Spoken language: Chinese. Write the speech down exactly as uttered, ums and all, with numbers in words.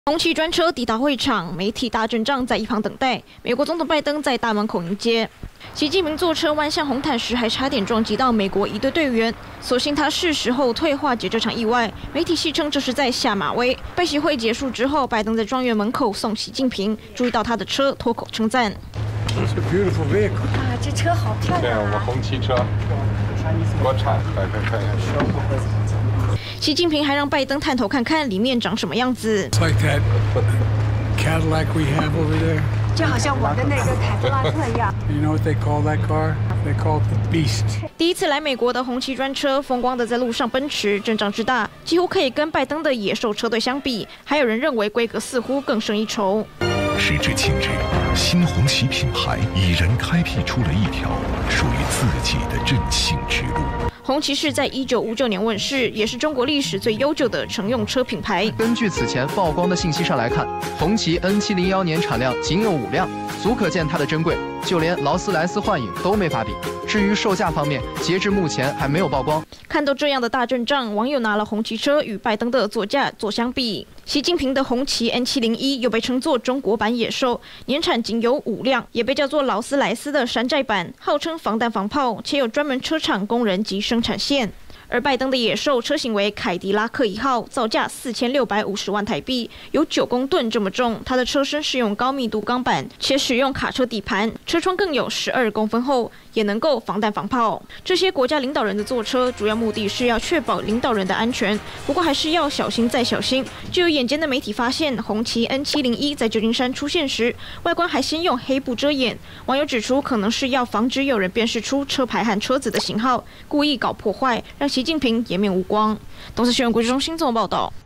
红旗专车抵达会场，媒体大阵仗在一旁等待。美国总统拜登在大门口迎接。习近平坐车弯向红毯时，还差点撞击到美国一队队员，所幸他适时后退，化解这场意外。媒体戏称这是在下马威。拜习会结束之后，拜登在庄园门口送习近平，注意到他的车，脱口称赞。 It's a beautiful vehicle. 啊，这车好漂亮啊！ 对，我们红旗车，国产，来看看看。 习近平还让拜登探头看看里面长什么样子。 It's like that Cadillac we have over there. 就好像我的那个凯迪拉克一样。 You know what they call that car? They call it the Beast. 第一次来美国的红旗专车，风光的在路上奔驰，阵仗之大，几乎可以跟拜登的野兽车队相比。还有人认为规格似乎更胜一筹。 时至今日，新红旗品牌已然开辟出了一条属于自己的振兴之路。 红旗是在一九五九年问世，也是中国历史最悠久的乘用车品牌。 根据此前曝光的信息上来看，红旗 N 七零一年产量仅有五辆，足可见它的珍贵，就连劳斯莱斯幻影都没法比。至于售价方面，截至目前还没有曝光。 看到这样的大阵仗，网友拿了红旗车与拜登的座驾做相比。习近平的红旗 N 七零一又被称作中国版野兽，年产仅有五辆，也被叫做劳斯莱斯的山寨版，号称防弹防炮，且有专门车厂、工人及生产线。而拜登的野兽车型为凯迪拉克一号，造价四千六百五十万台币，有九公吨这么重。它的车身是用高密度钢板，且使用卡车底盘，车窗更有十二公分厚，也能够防弹防炮。这些国家领导人的坐车，主要目的是要确保领导人的安全，不过还是要小心再小心。就有眼尖的媒体发现，红旗 N 七零一在旧金山出现时，外观还先用黑布遮掩。网友指出，可能是要防止有人辨识出车牌和车子的型号，故意搞破坏，让习习近平颜面无光。东森新闻国际中心综合报道。